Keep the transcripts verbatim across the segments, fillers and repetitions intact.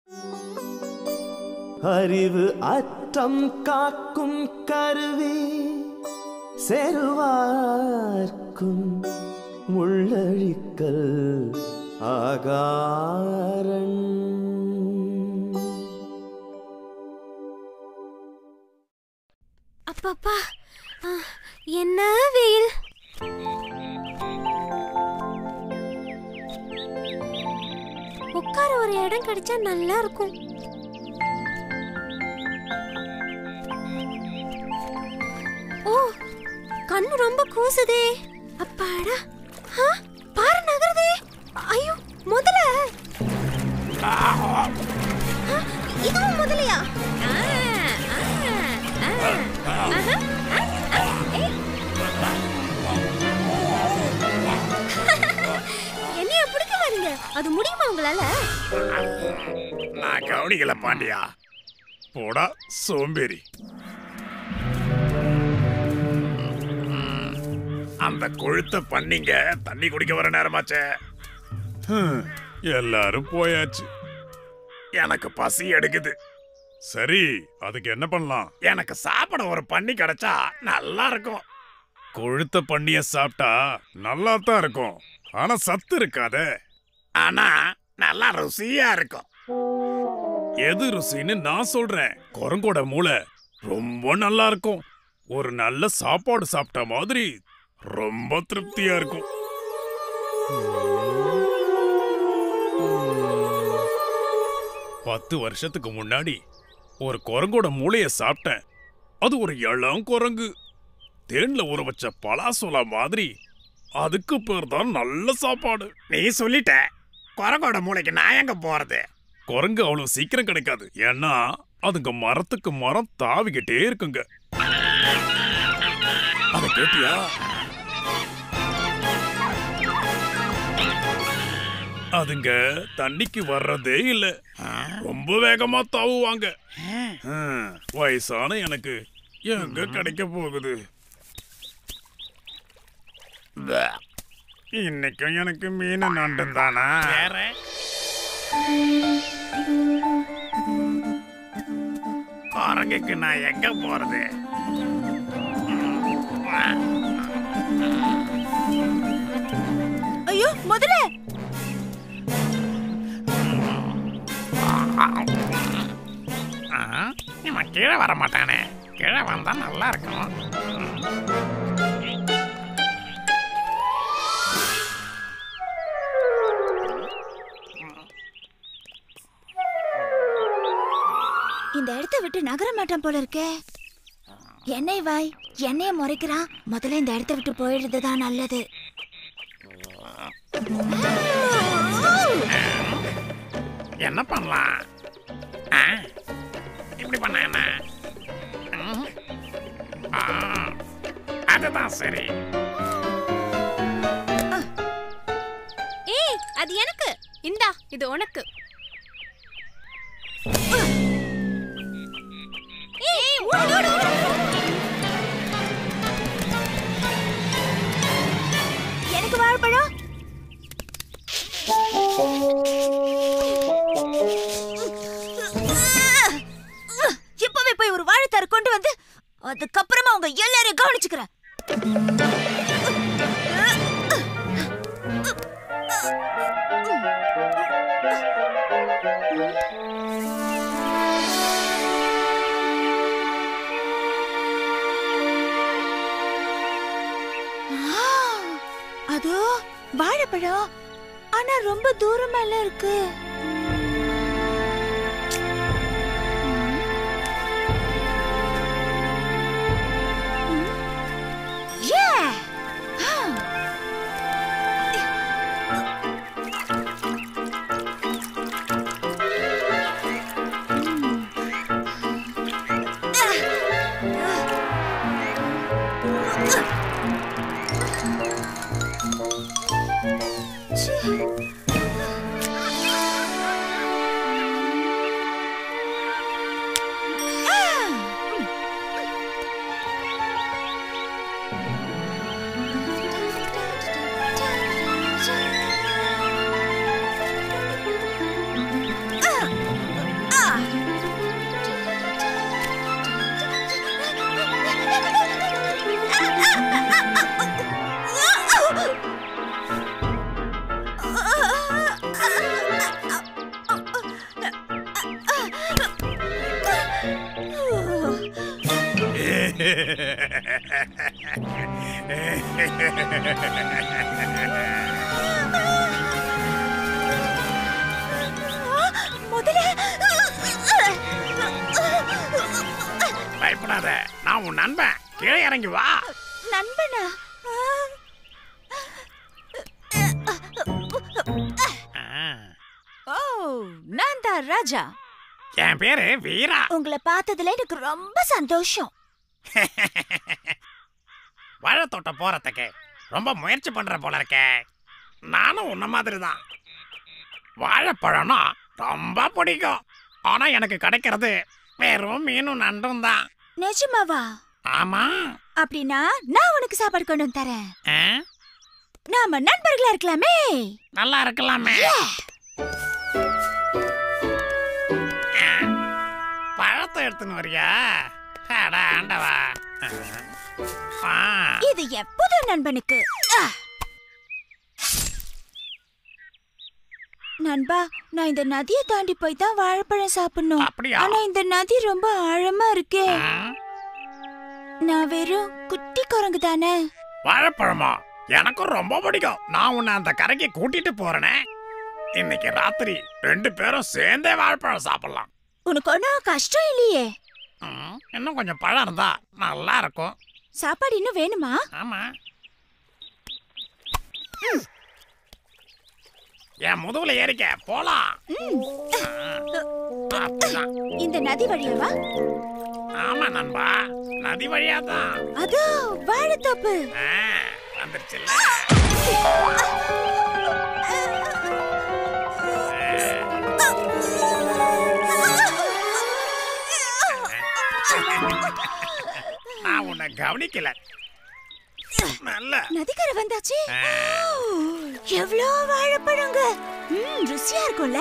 அறிவு அற்றம் காக்கும் கருவி செருவார்க்கும் முள்ளழிக்கல் ஆகாரன். அப்பப்பா என்ன வெயில்! உட்கார ஒரு இடம் கிடைச்சா நல்லா இருக்கும். ஓ, கண்ணு ரொம்ப கூசுதே. அப்பாடா, பாரு நகருதே. ஐயோ, முதல இதுவும் முதலையா? என்னைய பிடிக்க வரீங்க, அது முடியுமா உங்களால? நான் கவனிக்கல பாண்டியா. போடா சோம்பேறி. அந்த கொழுத்த பண்ணிங்க தண்ணி குடிக்க வர நேரமாச்சே. எல்லாரும் போயாச்சு. எனக்கு பசி எடுக்குது. சரி, அதுக்கு என்ன பண்ணலாம்? எனக்கு சாப்பிட ஒரு பண்ணி கிடைச்சா நல்லா இருக்கும். கொழுத்த பண்ணிய சாப்பிட்டா நல்லா தான் இருக்கும், ஆனா சத்து இருக்காதே. ஆனா நல்லா ருசியா இருக்கும். எது ருசின்னு நான் சொல்றேன். குரங்கோட மூளை ரொம்ப நல்லா இருக்கும். ஒரு நல்ல சாப்பாடு சாப்பிட்ட மாதிரி ரொம்ப திருப்தியா இருக்கும். பத்து வருஷத்துக்கு முன்னாடி ஒரு குரங்கோட மூளைய சாப்பிட்டேன். அது ஒரு இளம் குரங்கு. தேன்ல ஊற வச்ச பலாசோலா மாதிரி. அதுக்கு பேர் தான் நல்ல சாப்பாடு. நீ சொல்லிட்ட, குரங்கோட மூளைக்கு நான் எங்க போறது? குரங்கு அவ்வளவு சீக்கிரம் கிடைக்காது. ஏன்னா அதுங்க மரத்துக்கு மரம் தாவிக்கிட்டே இருக்குங்க. அத கேட்டியா? அதுங்க தண்ணிக்கு வர்றதே இல்ல. ரொம்ப வேகமா தாவுவாங்க. வயசான எனக்கு எங்க கிடைக்க போகுது? இன்னைக்கும் எனக்கு மீன் நண்டும் தானா? குரங்குக்கு நான் எங்க போறது? ஐயோ, முதல்ல இவன் கீழே வர மாட்டானே. கீழே வந்தா நல்லா இருக்கும். இந்த இடத்தை விட்டு நகர மாட்டான் போல இருக்கே. என்னை வாய் என்னைய முறைக்கிறான். முதல்ல இந்த இடத்தை விட்டு போயிடுறதுதான் நல்லது. என்ன பண்ணலாம்? இப்படி பண்ண என்ன? அதுதான் சரி. ஏய், அது எனக்கு. இந்தா, இது உனக்கு. ஏய், ஓடு ஓடு ஓடு. எனக்கு வாழைப்பழம். இப்பவே போய் ஒரு வாழைத்தார் கொண்டு வந்து அதுக்கப்புறமா உங்க எல்லாரையும் கவனிச்சுக்கிறேன். அதோ வாழைப்பழம், ஆனா ரொம்ப தூரமால இருக்கு. பயப்படாத, நான் உன் நண்பன். கீழே இறங்கி வா. நண்பனா? ஓ, நான் தான் ராஜா. என் பேரு வீரா. உங்களை பார்த்ததுல எனக்கு ரொம்ப சந்தோஷம். வாழைத்தோட்டம் போறதுக்கு ரொம்ப முயற்சி பண்ற போல இருக்கே. நானும் உன்ன மாதிரி தான். வாழைப்பழம்னா ரொம்ப பிடிக்கும். ஆனா எனக்கு கிடைக்கிறது வெறும் மீனும் நண்டும் தான். நிஜமாவா? ஆமா. அப்படின்னா நான் உனக்கு சாப்பாடு கொண்டு வந்து தரேன். ஆ? நாம நண்பர்களா இருக்கலாமே. நல்லா இருக்கலாமே. ஆ, பழத்தை எடுத்துன்னு வரியா? அட ஆண்டவா. ஆ. இது எப்போது நண்பனுக்கு. ஆ. நண்பா, நான் இந்த நதியை தாண்டி போய் தான் வாழைப்பழம் சாப்பிடணும். அப்படியா? ஆனா இந்த நதி ரொம்ப ஆழமா இருக்கே. ஆ? நான் வெறும் குட்டி குரங்கு தானே. வாழைப்பழமா? எனக்கும் ரொம்ப பிடிக்கும். நான் உன்னை அந்த கரைக்கு கூட்டிட்டு போறேனே. இன்னைக்கு ராத்திரி ரெண்டு பேரும் சேர்ந்தே வாழைப்பழம் சாப்பிடலாம். உனக்கு ஒன்றும் கஷ்டம் இல்லையே. ம், இன்னும் கொஞ்சம் பழம் இருந்தா நல்லா இருக்கும். சாப்பாடு இன்னும் வேணுமா? ஆமா. என் முதுகுல ஏறிக்க போலாம். அப்படிதான். இந்த நதி வழியாவா? ஆமா நண்பா, நதி வழியா தான். அதோ வாழைத்தோப்பு. வந்துருச்சுல்ல. நான் உன்னை கவனிக்கல. நல்ல நதிக்கரை வந்தாச்சு. எவ்வளோ வாழைப்பழங்க. ம், ருசியா இருக்கும்ல.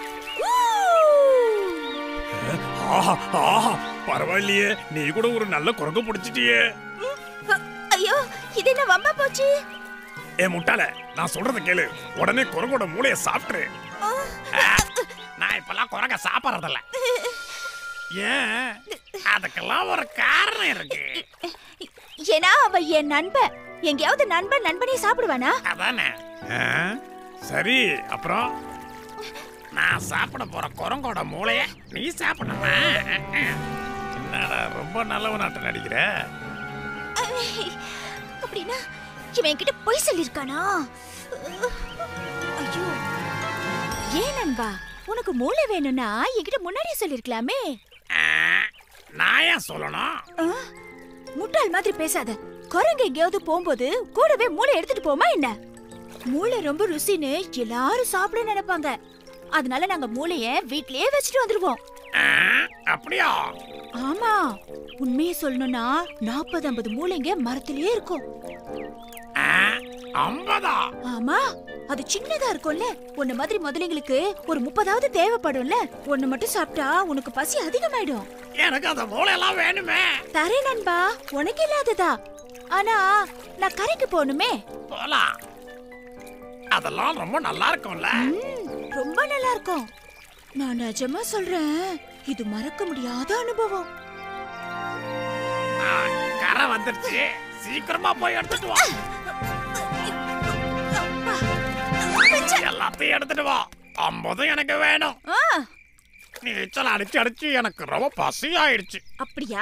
பரவாயில்லையே, நீ கூட ஒரு நல்ல குரங்கு பிடிச்சிட்டியே. ஐயோ, இது என்ன வம்பா போச்சு? ஏ முட்டாள, நான் சொல்றத கேளு. உடனே குரங்கோட மூளைய சாப்பிட்டுரு. நான் இப்பெல்லாம் குரங்க சாப்பிடறதில்ல. ஏன்? அதுக்கெல்லாம் ஒரு காரணம் இருக்கு. ஏன்னா அவ என் நண்பன். எங்கேயாவது நண்பன் நண்பனே சாப்பிடுவானா? அதானே. சரி, அப்புறம் நான் சாப்பிட போற குரங்கோட மூளைய நீ சாப்பிடணுமா? என்னடா ரொம்ப நல்லவனாட்ட நடிக்கிற? அப்படின்னா இவன் என்கிட்ட பொய் சொல்லிருக்கானா? ஐயோ, ஏன் நண்பா, உனக்கு மூளை வேணும்னா என்கிட்ட முன்னாடியே சொல்லிருக்கலாமே. நான் ஏன் சொல்லணும்? முட்டாள் மாதிரி பேசாத. குரங்கு எங்கேயாவது போகும்போது கூடவே மூளை எடுத்துட்டு போமா என்ன? மூளை ரொம்ப ருசின்னு எல்லாரும் சாப்பிட நினைப்பாங்க. அதனால நாங்க மூளைய வீட்லயே வச்சுட்டு வந்துருவோம். அப்படியா? ஆமா, உண்மையை சொல்லணும்னா நாற்பது ஐம்பது மூளைங்க மரத்திலேயே இருக்கும். ஐம்பதா? ஆமா, அது சின்னதா இருக்கும்ல. உன்ன மாதிரி முதலைங்களுக்கு ஒரு முப்பதாவது தேவைப்படும்ல. ஒன்னு மட்டும் சாப்பிட்டா உனக்கு பசி அதிகமாயிடும். எனக்கு அந்த மூளை எல்லாம் வேணுமே. தரேன் நண்பா, உனக்கு இல்லாததா. ஆனா நான் கரைக்கு போகணுமே. போலாம். அதெல்லாம் ரொம்ப நல்லா இருக்கும்ல. ரொம்ப நல்லா இருக்கும். நான் நிஜமா சொல்றேன், இது மறக்க முடியாத அனுபவம். கரை வந்துருச்சு, சீக்கிரமா போய் எடுத்துட்டு வா. எல்லாத்தையும் எடுத்துட்டு வா. ஐம்பதும் எனக்கு வேணும். நீச்சல் அடிச்சு அடிச்சு எனக்கு ரொம்ப பசி ஆயிடுச்சு. அப்படியா?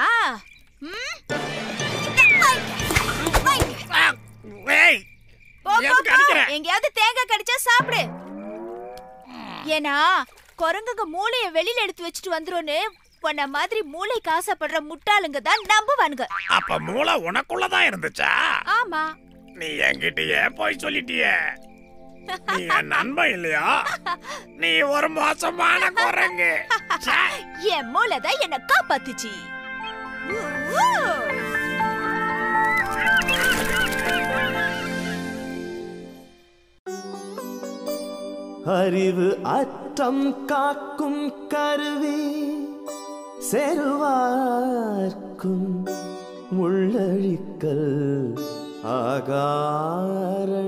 எங்கேயாவது தேங்காய் கடிச்சா சாப்பிடு. ஏன்னா குரங்குங்க மூளைய வெளியில எடுத்து வச்சுட்டு வந்துரும்னு உன்ன மாதிரி மூளைக்கு ஆசைப்படுற முட்டாளுங்க தான் நம்புவானுங்க. அப்ப மூளை உனக்குள்ளதான் இருந்துச்சா? ஆமா. நீ என்கிட்டயே போய் சொல்லிட்டியே. நீ என் நண்பன் இல்லையா? நீ ஒரு மோசமான குரங்கு. என் மூளை தான் என்ன காப்பாத்துச்சு. அறிவு அற்றம் காக்கும் கருவி செருவார்க்கும் உள்ளழிக்கல் ஆகாரணி.